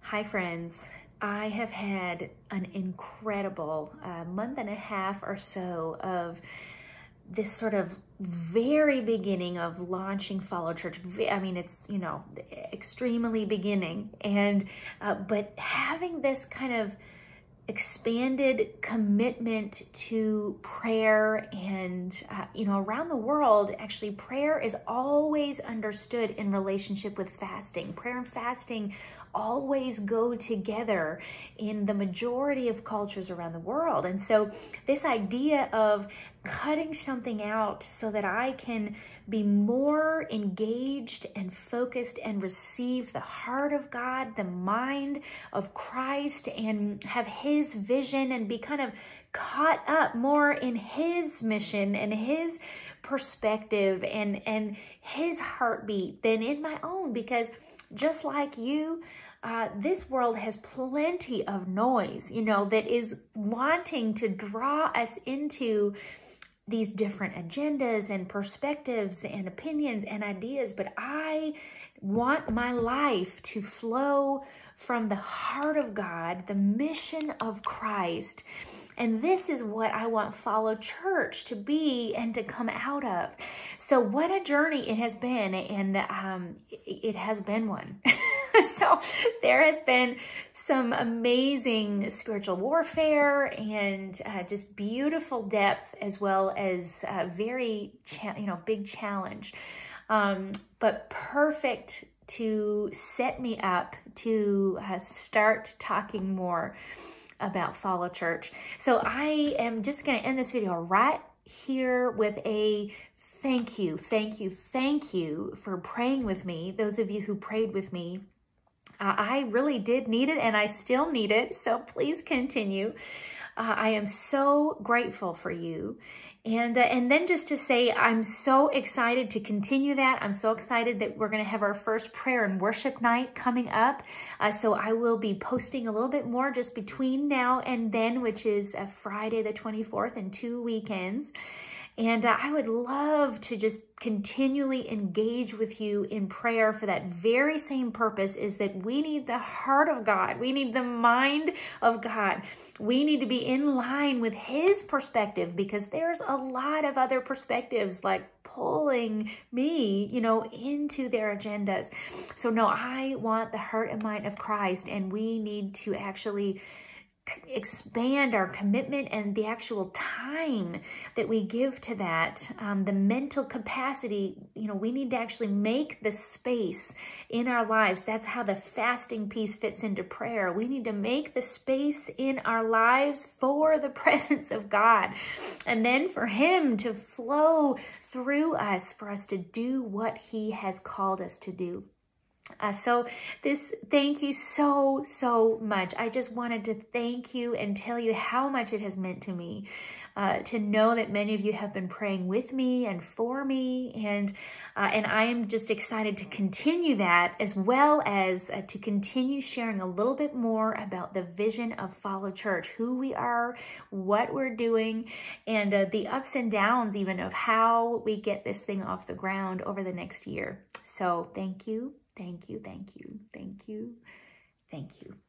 Hi, friends. I have had an incredible month and a half or so of this sort of very beginning of launching Follow Church. I mean, it's, extremely beginning. But having this kind of expanded commitment to prayer and around the world, actually prayer is always understood in relationship with fasting. Prayer and fasting always go together in the majority of cultures around the world. And so this idea of cutting something out so that I can be more engaged and focused and receive the heart of God, the mind of Christ, and have His vision and be kind of caught up more in His mission and His perspective and His heartbeat than in my own. Because just like you, this world has plenty of noise, that is wanting to draw us into these different agendas and perspectives and opinions and ideas. But I want my life to flow from the heart of God, the mission of Christ. And this is what I want Follow Church to be and to come out of. So what a journey it has been, and it has been one. So there has been some amazing spiritual warfare and just beautiful depth, as well as very big challenge, but perfect to set me up to start talking more about Follow Church. So I am just going to end this video right here with a thank you for praying with me. Those of you who prayed with me, I really did need it, and I still need it, so please continue. I am so grateful for you. And then just to say, I'm so excited to continue that. I'm so excited that we're going to have our first prayer and worship night coming up. So I will be posting a little bit more just between now and then, which is Friday the 24th and 2 weekends. And I would love to just continually engage with you in prayer for that very same purpose, is that we need the heart of God. We need the mind of God. We need to be in line with His perspective, because there's a lot of other perspectives like pulling me, into their agendas. So no, I want the heart and mind of Christ, and we need to actually expand our commitment and the actual time that we give to that, the mental capacity. We need to actually make the space in our lives. That's how the fasting piece fits into prayer. We need to make the space in our lives for the presence of God, and then for Him to flow through us, for us to do what He has called us to do. Thank you so much. I just wanted to thank you and tell you how much it has meant to me, to know that many of you have been praying with me and for me, and I am just excited to continue that, as well as to continue sharing a little bit more about the vision of Follow Church, who we are, what we're doing, and the ups and downs even of how we get this thing off the ground over the next year. So thank you. Thank you.